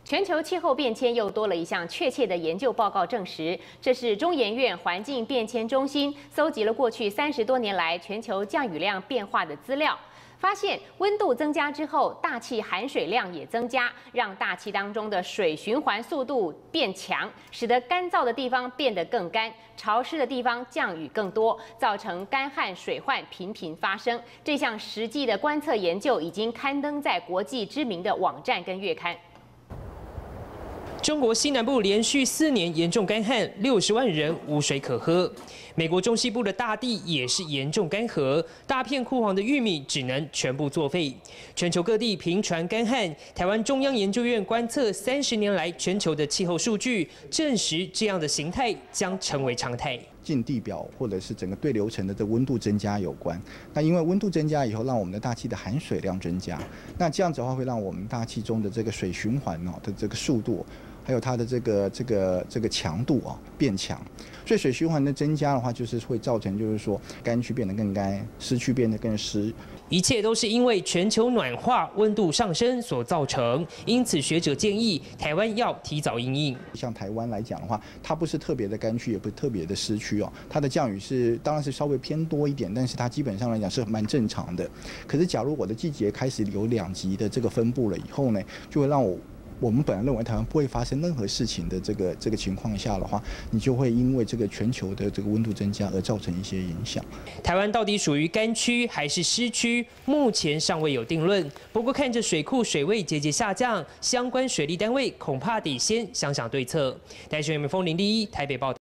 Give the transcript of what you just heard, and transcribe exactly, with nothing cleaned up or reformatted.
全球气候变迁又多了一项确切的研究报告证实，这是中研院环境变迁中心搜集了过去三十多年来全球降雨量变化的资料，发现温度增加之后，大气含水量也增加，让大气当中的水循环速度变强，使得干燥的地方变得更干，潮湿的地方降雨更多，造成干旱水患频频发生。这项实际的观测研究已经刊登在国际知名的网站跟月刊。 中国西南部连续四年严重干旱，六十万人无水可喝。美国中西部的大地也是严重干涸，大片枯黄的玉米只能全部作废。全球各地频传干旱，台湾中央研究院观测三十年来全球的气候数据，证实这样的形态将成为常态。 近地表或者是整个对流层的这温度增加有关。那因为温度增加以后，让我们的大气的含水量增加，那这样子的话会让我们大气中的这个水循环哦的这个速度，还有它的这个这个这个强度啊变强。所以水循环的增加的话，就是会造成就是说干区变得更干，湿区变得更湿。 一切都是因为全球暖化、温度上升所造成。因此，学者建议台湾要提早因应。 像台湾来讲的话，它不是特别的干区，也不是特别的湿区哦。它的降雨是当然是稍微偏多一点，但是它基本上来讲是蛮正常的。可是，假如我的季节开始有两极的这个分布了以后呢，就会让我。 我们本来认为台湾不会发生任何事情的这个这个情况下的话，你就会因为这个全球的这个温度增加而造成一些影响。 台湾到底属于干区还是湿区，目前尚未有定论。不过看着水库水位节节下降，相关水利单位恐怕得先想想对策。台视新闻风林第一台北报道。